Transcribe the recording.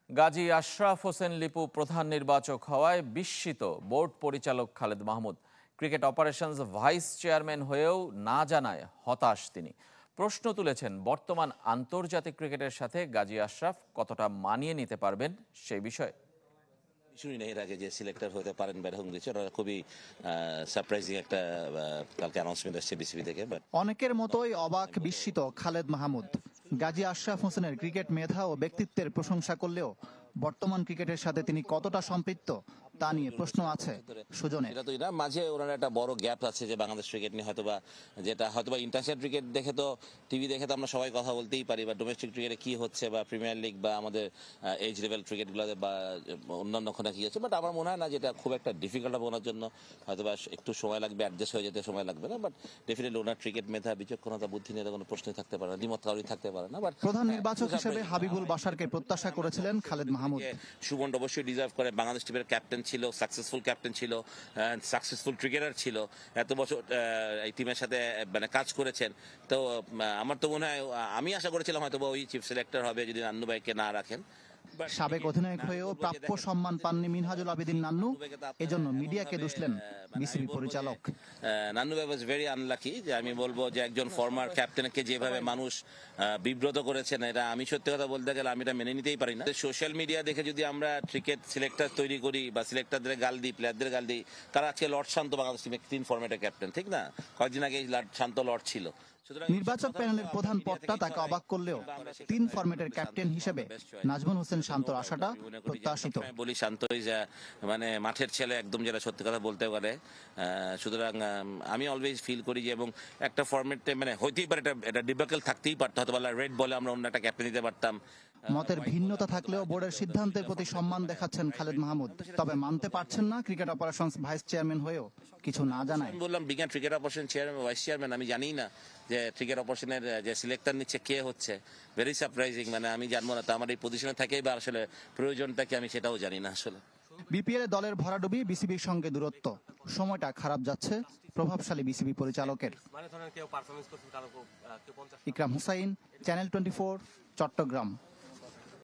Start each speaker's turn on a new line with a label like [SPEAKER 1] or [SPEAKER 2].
[SPEAKER 1] গাজী আশরাফ হোসেন লিপু প্রধান নির্বাচক হওয়ায় বিস্মিত বোর্ড পরিচালক Khaled Mahmud. Cricket operations vice chairman হয়েও না জানায় হতাশ তিনি। প্রশ্ন তুলেছেন বর্তমান আন্তর্জাতিক ক্রিকেটের সাথে গাজী আশরাফ কতটা মানিয়ে নিতে পারবেন সেই বিষয়ে।
[SPEAKER 2] শুনি না এর আগে যে সিলেক্টর হতে পারেন বা এরকম কিছু, খুবই সারপ্রাইজিং একটা কালকে অ্যানাউন্সমেন্ট আসছে বিসিবি থেকে।
[SPEAKER 3] অনেকের মতোই অবাক বিস্মিত খালেদ মাহমুদ। গাজী আশরাফ হোসেনের ক্রিকেট মেধা ও ব্যক্তিত্বের প্রশংসা করলেও বর্তমান ক্রিকেটের সাথে তিনি কতটা সম্পৃক্ত তা নিয়ে প্রশ্ন আছে সুজনের।
[SPEAKER 2] এটা তো না, মাঝে ওনার একটা বড় গ্যাপ আছে যে বাংলাদেশ ক্রিকেট নিয়ে হয়তোবা, যেটা হয়তোবা ইন্টারন্যাশনাল ক্রিকেট দেখে তো টিভি দেখে তো আমরা সবাই কথা বলতেই পারি, বা ডোমেস্টিক ক্রিকেটে কি হচ্ছে বা প্রিমিয়ার লিগ বা আমাদের এজ লেভেল ক্রিকেটগুলোতে বা অন্যান্য ওখানে কি হচ্ছে। বাট আমার মনে হয় না যেটা খুব একটা ডিফিকাল্ট হবে ওনার জন্য, হয়তোবা একটু সময় লাগবে, অ্যাডজাস্ট হয়ে যেতে সময় লাগবে না। বাট ডেফিনেটলি ওনার ক্রিকেট মেধা, বিচক্ষণতা, বুদ্ধি নিয়ে কোনো প্রশ্নই থাকতে পারে না, দ্বিমত কারোরই থাকতে পারে না। বাট
[SPEAKER 3] প্রধান নির্বাচক হিসেবে হাবিবুল বাশারকে প্রত্যাশা করেছিলেন খালেদ মাহমুদ।
[SPEAKER 2] সুজন অবশ্যই ডিজার্ভ করে, বাংলাদেশ টিমের ক্যাপ্টেন ছিল, সাকসেসফুল ক্যাপ্টেন ছিল, সাকসেসফুল ক্রিকেটার ছিল, এত বছর এই টিমের সাথে মানে কাজ করেছেন। তো আমার তো মনে হয়, আমি আশা করেছিলাম হয়তো ওই চিফ সিলেক্টর হবে যদি নান্নু ভাইকে না রাখেন।
[SPEAKER 3] সাবেক অধিনায়ক হয়েও প্রাপ্য সম্মান পাননি মিনহাজুল আবেদিন নান্নু, এজন্য মিডিয়াকে দুষলেন বিসিবি পরিচালক।
[SPEAKER 2] নান্নু ভাই ওয়াজ ভেরি আনলাকি, যে আমি বলবো যে একজন ফর্মার ক্যাপ্টেনকে যেভাবে মানুষ বিব্রত করেছেন, এটা আমি সত্যি কথা বলতে গেলে আমি এটা মেনে নিতেই পারি না। সোশ্যাল মিডিয়া দেখে যদি আমরা ক্রিকেট সিলেক্টর তৈরি করি বা সিলেক্টরদের গাল দিই, প্লেয়ারদের গাল দিই, তারা আজকে লর্ড শান্ত বাংলাদেশ টিমে 3 ফরম্যাটের ক্যাপ্টেন, ঠিক না? কয়েকদিন আগে শান্ত লর্ড ছিল।
[SPEAKER 3] নির্বাচক প্যানেলের প্রধান পদটা তাকে অবাক করলেও 3 ফরম্যাটের ক্যাপ্টেন হিসেবে নাজমুল হোসেন শান্তর আশাটা প্রত্যাশিত।
[SPEAKER 2] বলি শান্তই মানে মাঠের ছেলে একদম, যেটা সত্যি কথা বলতে পারে। সুতরাং আমি অলওয়েজ ফিল করি যে, এবং একটা ফরম্যাটে মানে হইতেই পারে এটা ডিবেকল থাকতেই পারতো, হয়তো রেড বলে আমরা অন্য একটা ক্যাপ্টেন দিতে পারতাম।
[SPEAKER 3] মতের ভিন্নতা থাকলেও বোর্ডের সিদ্ধান্তের প্রতি সম্মান দেখাচ্ছেন খালেদ মাহমুদ। তবে মানতে পারছেন না ক্রিকেট অপারেশনস ভাইস চেয়ারম্যান হয়েও কিছু না জানায়।
[SPEAKER 2] বললাম বিজ্ঞান cricket operation chairman, vice chairman, আমি জানি না যে ক্রিকেট অপারেশনের যে সিলেক্টর নিচ্ছে কে হচ্ছে। ভেরি সারপ্রাইজিং, মানে আমি জানবো না, তো আমার এই পজিশনে থাকেই বা আসলে প্রয়োজনটা কি আমি সেটাও জানি না আসলে।
[SPEAKER 3] বিপিএল দলের ভরাডুবি, বিসিবির সঙ্গে দূরত্ব, সময়টা খারাপ যাচ্ছে প্রভাবশালী বিসিবি পরিচালকের। ইকরাম হুসাইন, চ্যানেল 24, চট্টগ্রাম।